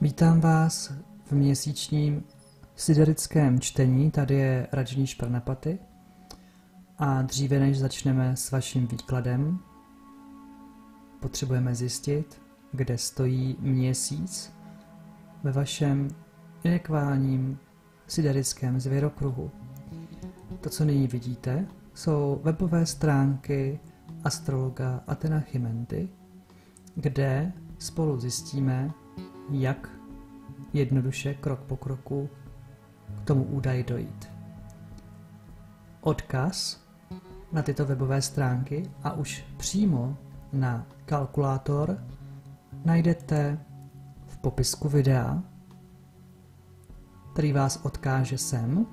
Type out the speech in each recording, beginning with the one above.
Vítám vás v měsíčním siderickém čtení, tady je Rajneesh Pranapati a dříve než začneme s vaším výkladem, potřebujeme zjistit, kde stojí měsíc ve vašem inekválním siderickém zvěrokruhu. To, co nyní vidíte, jsou webové stránky astrologa Athena Chimenty, kde spolu zjistíme, jak jednoduše, krok po kroku, k tomu údaji dojít. Odkaz na tyto webové stránky a už přímo na kalkulátor najdete v popisku videa, který vás odkáže sem,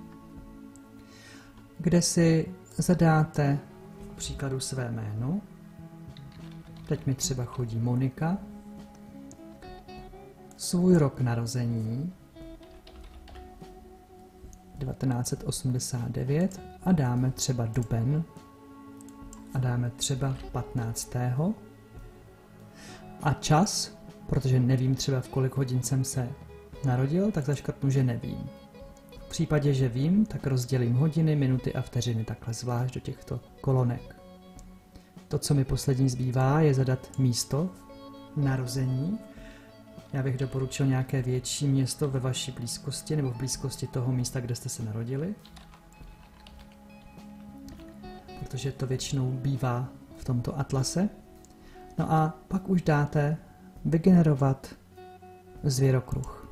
kde si zadáte k příkladu své jméno. Teď mi třeba chodí Monika, svůj rok narození 1989 a dáme třeba duben a dáme třeba 15. A čas, protože nevím třeba v kolik hodin jsem se narodil, tak zaškrtnu, že nevím. V případě, že vím, tak rozdělím hodiny, minuty a vteřiny takhle zvlášť do těchto kolonek. To, co mi poslední zbývá, je zadat místo narození. Já bych doporučil nějaké větší město ve vaší blízkosti nebo v blízkosti toho místa, kde jste se narodili. Protože to většinou bývá v tomto atlase. No a pak už dáte vygenerovat zvěrokruh.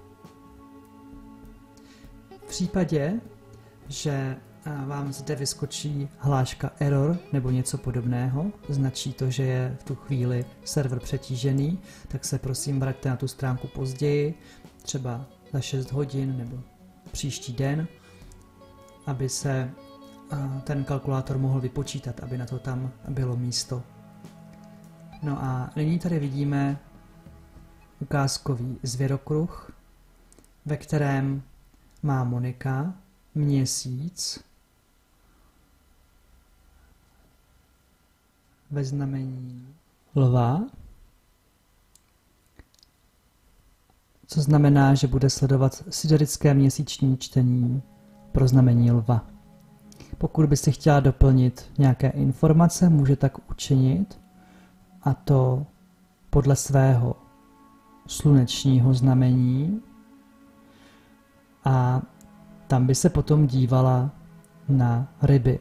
V případě, že vám zde vyskočí hláška error nebo něco podobného, značí to, že je v tu chvíli server přetížený, tak se prosím vraťte na tu stránku později, třeba za 6 hodin nebo příští den, aby se ten kalkulátor mohl vypočítat, aby na to tam bylo místo. No a nyní tady vidíme ukázkový zvěrokruh, ve kterém má Monika měsíc ve znamení lva, co znamená, že bude sledovat siderické měsíční čtení pro znamení lva. Pokud byste chtěla doplnit nějaké informace, může tak učinit, a to podle svého slunečního znamení, a tam by se potom dívala na ryby.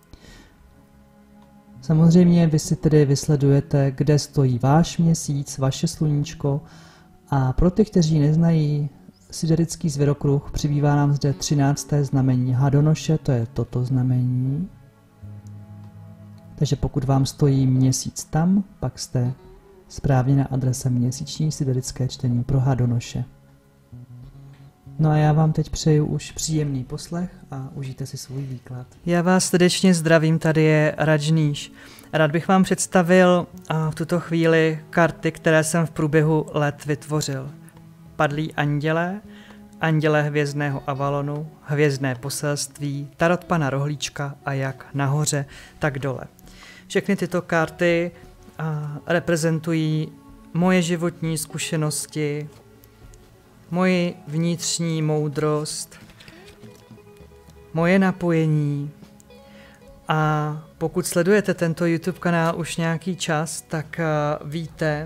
Samozřejmě vy si tedy vysledujete, kde stojí váš měsíc, vaše sluníčko, a pro ty, kteří neznají siderický zvěrokruh, přibývá nám zde 13. znamení Hadonoše, to je toto znamení. Takže pokud vám stojí měsíc tam, pak jste správně na adrese měsíční siderické čtení pro Hadonoše. No a já vám teď přeju už příjemný poslech a užijte si svůj výklad. Já vás srdečně zdravím, tady je Rajneesh. Rád bych vám představil v tuto chvíli karty, které jsem v průběhu let vytvořil. Padlí andělé, andělé hvězdného Avalonu, hvězdné poselství, tarot pana Rohlíčka a jak nahoře, tak dole. Všechny tyto karty reprezentují moje životní zkušenosti, moji vnitřní moudrost, moje napojení, a pokud sledujete tento YouTube kanál už nějaký čas, tak víte,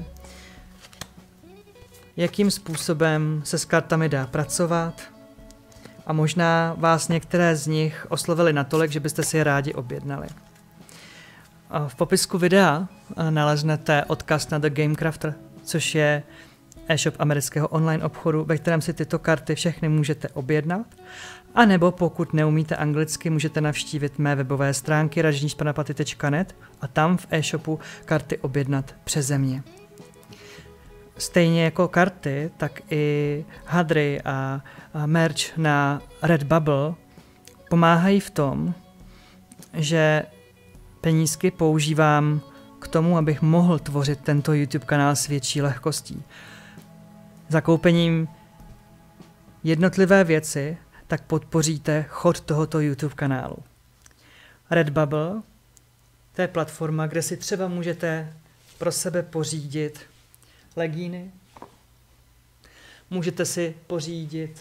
jakým způsobem se s kartami dá pracovat, a možná vás některé z nich oslovily natolik, že byste si je rádi objednali. V popisku videa naleznete odkaz na The Game Crafter, což je e-shop amerického online obchodu, ve kterém si tyto karty všechny můžete objednat. A nebo pokud neumíte anglicky, můžete navštívit mé webové stránky rajneeshpranapati.net a tam v e-shopu karty objednat přeze mě. Stejně jako karty, tak i hadry a merch na Redbubble pomáhají v tom, že penízky používám k tomu, abych mohl tvořit tento YouTube kanál s větší lehkostí. Zakoupením jednotlivé věci tak podpoříte chod tohoto YouTube kanálu. Redbubble, to je platforma, kde si třeba můžete pro sebe pořídit legíny, Můžete si pořídit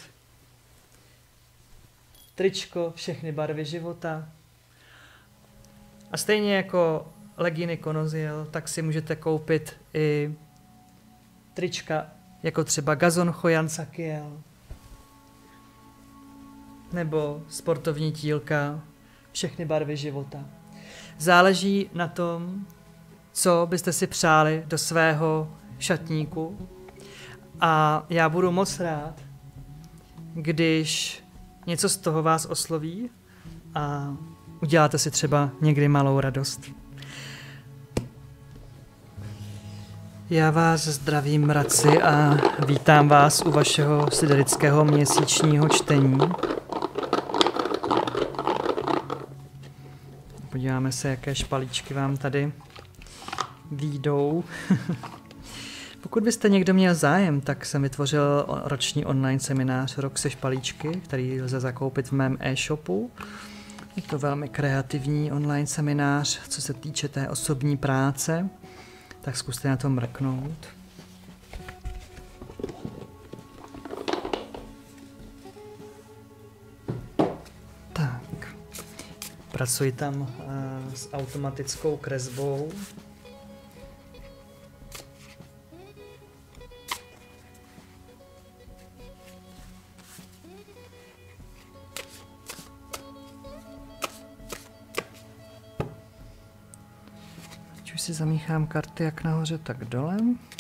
tričko Všechny barvy života. A stejně jako legíny Konoziel, tak si můžete koupit i trička jako třeba Gazon Choyan Sakiel nebo sportovní tílka Všechny barvy života. Záleží na tom, co byste si přáli do svého šatníku, a já budu moc rád, když něco z toho vás osloví a uděláte si třeba někdy malou radost. Já vás zdravím, mraci, a vítám vás u vašeho siderického měsíčního čtení. Podíváme se, jaké špalíčky vám tady výjdou. Pokud byste někdo měl zájem, tak jsem vytvořil roční online seminář Rok se špalíčky, který lze zakoupit v mém e-shopu. Je to velmi kreativní online seminář, co se týče té osobní práce, tak zkuste na to mrknout. Tak, pracuji tam s automatickou kresbou. Už si zamíchám karty jak nahoře, tak dole.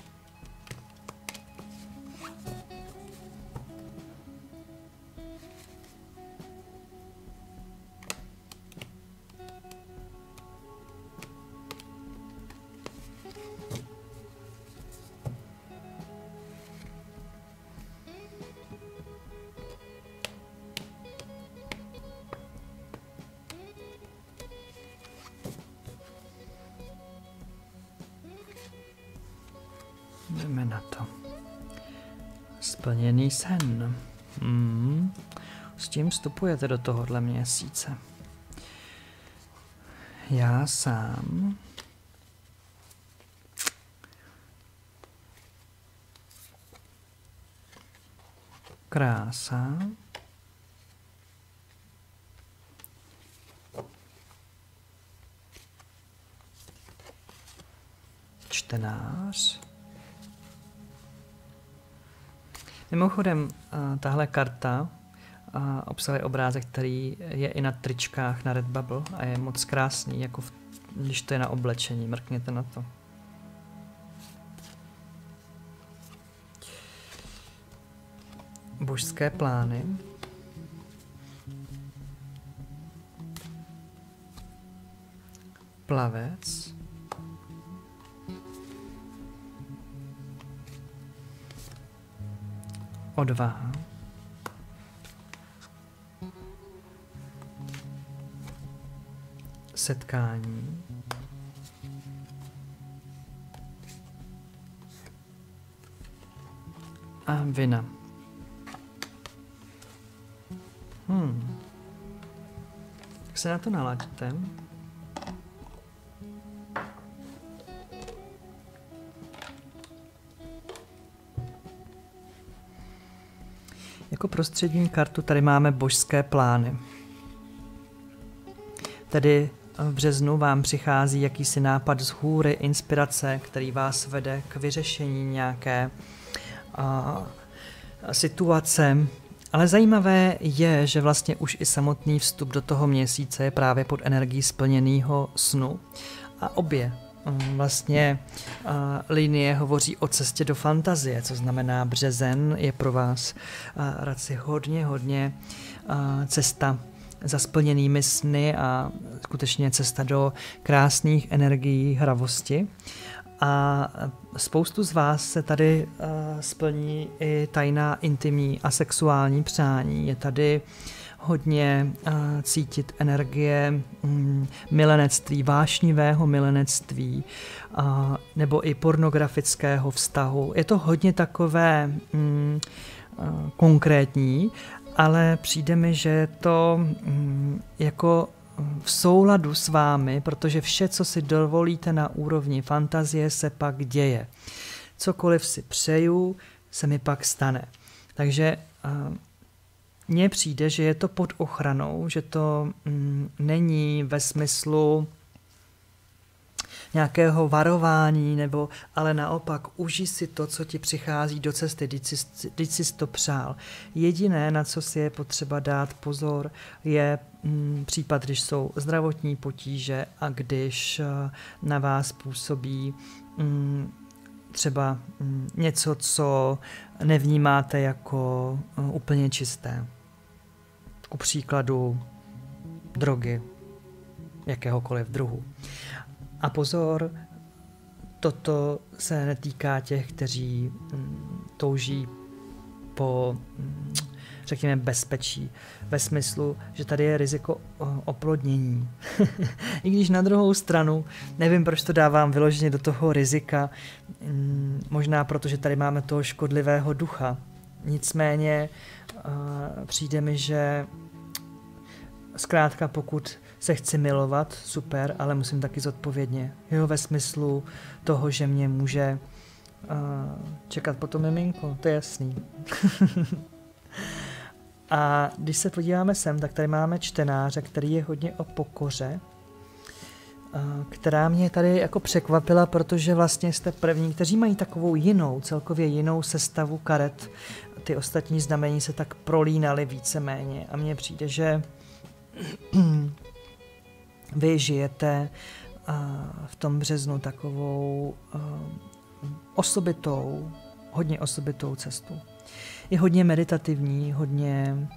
Jdeme na to. Splněný sen. S tím vstupujete do tohohle měsíce. Já sám krása, čtenář. Mimochodem, tahle karta obsahuje obrázek, který je i na tričkách na Redbubble a je moc krásný, jako když to je na oblečení. Mrkněte na to. Božské plány. Plavec. Odvaha. Setkání. A vina. Tak se na to nalaďte. Jako prostřední kartu tady máme božské plány. Tedy v březnu vám přichází jakýsi nápad z hůry, inspirace, který vás vede k vyřešení nějaké situace. Ale zajímavé je, že vlastně už i samotný vstup do toho měsíce je právě pod energií splněného snu. A obě vlastně linie hovoří o cestě do fantazie, co znamená březen je pro vás radši hodně cesta za splněnými sny a skutečně cesta do krásných energií hravosti. A spoustu z vás se tady splní i tajná intimní a sexuální přání. Je tady hodně cítit energie milenectví, vášnivého milenectví nebo i pornografického vztahu. Je to hodně takové konkrétní, ale přijde mi, že je to jako v souladu s vámi, protože vše, co si dovolíte na úrovni fantazie, se pak děje. Cokoliv si přeju, se mi pak stane. Takže mně přijde, že je to pod ochranou, že to není ve smyslu nějakého varování, ale naopak užij si to, co ti přichází do cesty, když jsi to přál. Jediné, na co si je potřeba dát pozor, je případ, když jsou zdravotní potíže a když na vás působí třeba něco, co nevnímáte jako úplně čisté. Ku příkladu drogy jakéhokoliv druhu. A pozor, toto se netýká těch, kteří touží po, řekněme, bezpečí. Ve smyslu, že tady je riziko oplodnění. I když na druhou stranu, nevím, proč to dávám vyloženě do toho rizika, možná proto, že tady máme toho škodlivého ducha. Nicméně přijde mi, že zkrátka pokud se chci milovat, super, ale musím taky zodpovědně. Jo, ve smyslu toho, že mě může čekat potom miminko, to je jasný. A když se podíváme sem, tak tady máme čtenáře, který je hodně o pokoře, která mě tady jako překvapila, protože vlastně jste první, kteří mají takovou jinou, celkově jinou sestavu karet. Ty ostatní znamení se tak prolínaly víceméně a mně přijde, že vy žijete v tom březnu takovou hodně osobitou cestu. Je hodně meditativní, hodně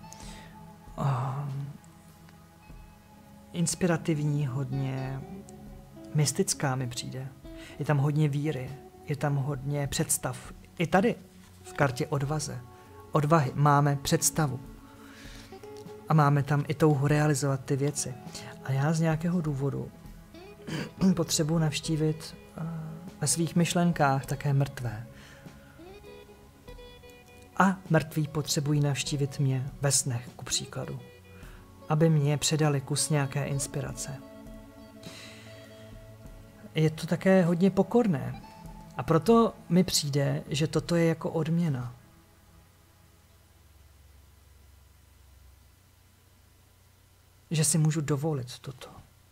inspirativní, hodně mystická mi přijde. Je tam hodně víry, je tam hodně představ. I tady v kartě odvahy máme představu. A máme tam i touhu realizovat ty věci. A já z nějakého důvodu potřebuji navštívit ve svých myšlenkách také mrtvé. A mrtví potřebují navštívit mě ve snech, ku příkladu. Aby mě předali kus nějaké inspirace. Je to také hodně pokorné. A proto mi přijde, že toto je jako odměna. Že si můžu dovolit toto.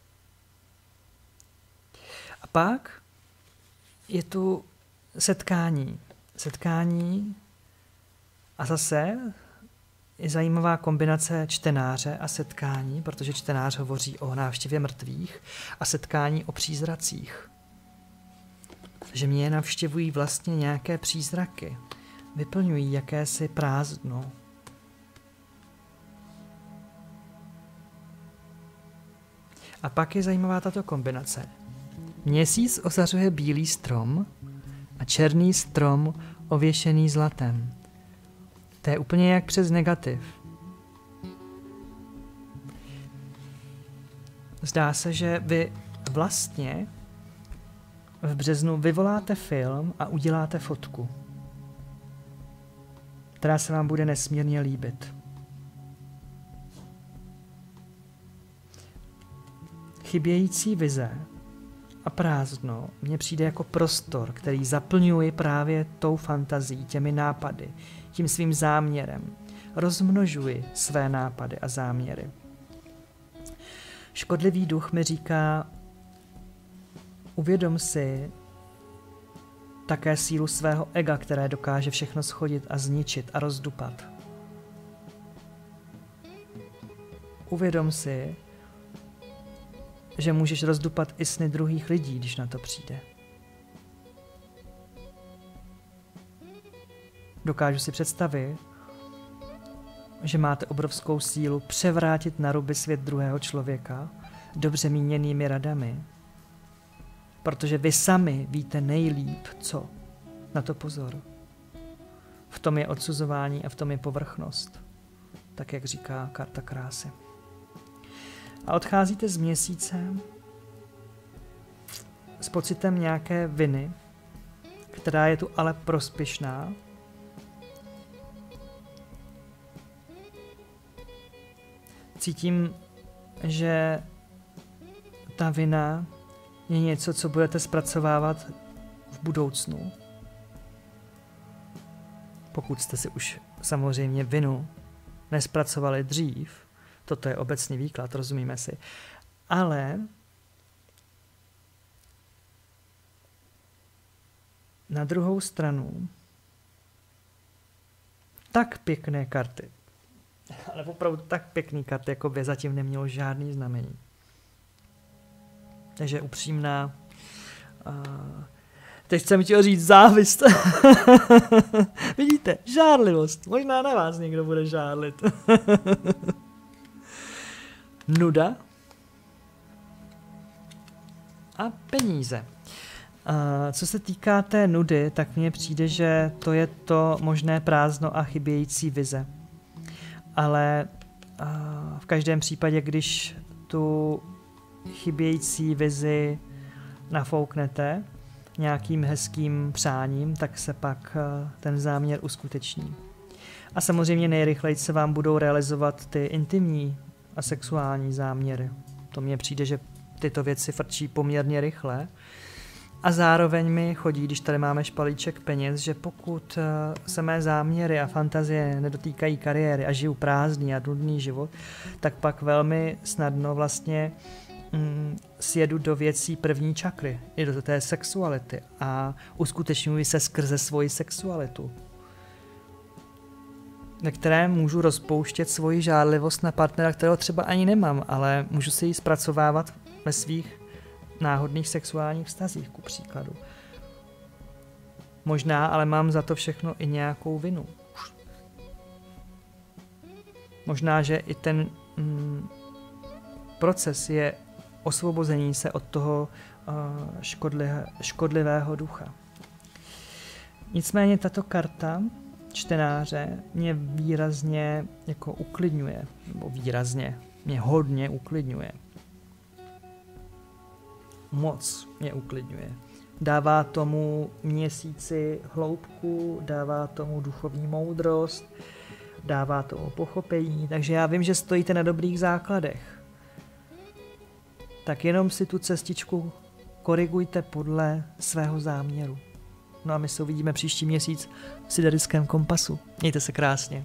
A pak je tu setkání. Setkání a zase je zajímavá kombinace čtenáře a setkání, protože čtenář hovoří o návštěvě mrtvých a setkání o přízracích. Že mě navštěvují vlastně nějaké přízraky. Vyplňují jakési prázdno. A pak je zajímavá tato kombinace. Měsíc ozařuje bílý strom a černý strom ověšený zlatem. To je úplně jak přes negativ. Zdá se, že vy vlastně v březnu vyvoláte film a uděláte fotku, která se vám bude nesmírně líbit. Chybějící vize a prázdno mně přijde jako prostor, který zaplňuji právě tou fantazí, těmi nápady, tím svým záměrem. Rozmnožuji své nápady a záměry. Škodlivý duch mi říká, uvědom si také sílu svého ega, které dokáže všechno shodit a zničit a rozdupat. Uvědom si, že můžeš rozdupat i sny druhých lidí, když na to přijde. Dokážu si představit, že máte obrovskou sílu převrátit na ruby svět druhého člověka dobře míněnými radami, protože vy sami víte nejlíp, co. Na to pozor. V tom je odsuzování a v tom je povrchnost, tak jak říká karta krásy. A odcházíte z měsíce s pocitem nějaké viny, která je tu ale prospěšná. Cítím, že ta vina je něco, co budete zpracovávat v budoucnu. pokud jste si už samozřejmě vinu nespracovali dřív, toto je obecný výklad, rozumíme si, ale na druhou stranu tak pěkné karty, ale opravdu tak pěkný karty, jako by zatím nemělo žádný znamení. Takže upřímná, teď jsem chtěl říct závist. Vidíte, žárlivost. Možná na vás někdo bude žárlit. Nuda a peníze. Co se týká té nudy, tak mně přijde, že to je to možné prázdno a chybějící vize. Ale v každém případě, když tu chybějící vizi nafouknete nějakým hezkým přáním, tak se pak ten záměr uskuteční. A samozřejmě nejrychleji se vám budou realizovat ty intimní a sexuální záměry. To mně přijde, že tyto věci frčí poměrně rychle. A zároveň mi chodí, když tady máme špalíček peněz, že pokud se mé záměry a fantazie nedotýkají kariéry a žiju prázdný a nudný život, tak pak velmi snadno vlastně sjedu do věcí první čakry, i do té sexuality a uskutečňuji se skrze svoji sexualitu, ve které můžu rozpouštět svoji žárlivost na partnera, kterého třeba ani nemám, ale můžu si ji zpracovávat ve svých náhodných sexuálních vztazích, ku příkladu. Možná, ale mám za to všechno i nějakou vinu. Možná, že i ten proces je osvobození se od toho škodlivého ducha. Nicméně tato karta čtenáře mě výrazně jako uklidňuje, nebo výrazně, mě hodně uklidňuje. Moc mě uklidňuje. Dává tomu měsíci hloubku, dává tomu duchovní moudrost, dává tomu pochopení, takže já vím, že stojíte na dobrých základech. Tak jenom si tu cestičku korigujte podle svého záměru. No a my se uvidíme příští měsíc v Siderickém kompasu. Mějte se krásně.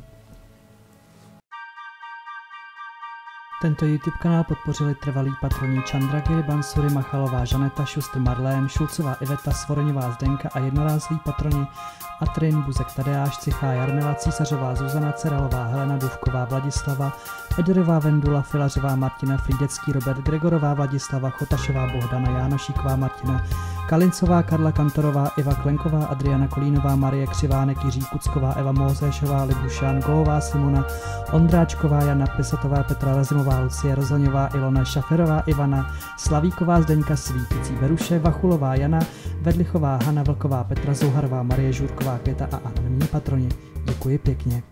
Tento YouTube kanál podpořili trvalí patroni Chandragiri, Bansuri, Machalová, Žaneta, Šustr, Marlén, Šulcová, Iveta, Svoroňová, Zdenka a jednorázový patroni Atrin, Buzek, Tadeáš, Cichá, Jarmila, Císařová, Zuzana, Ceralová, Helena, Duvková, Vladislava, Ederová, Vendula, Filařová, Martina, Frýdecký, Robert, Gregorová, Vladislava, Chotašová, Bohdana, Jánošíková, Martina, Kalincová, Karla Kantorová, Iva Klenková, Adriana Kolínová, Marie Křivánek, Jiří Kucková, Eva Mozéšová, Libušan, Golová, Simona, Ondráčková, Jana Pisatová, Petra Razimová, Lucie Rozhoňová, Ilona Šaferová, Ivana, Slavíková, Zdeňka Svíticí, Beruše, Vachulová, Jana, Vedlichová, Hana Vlková, Petra Zouharová, Marie Žurková, Květa a anonymní patroni. Děkuji pěkně.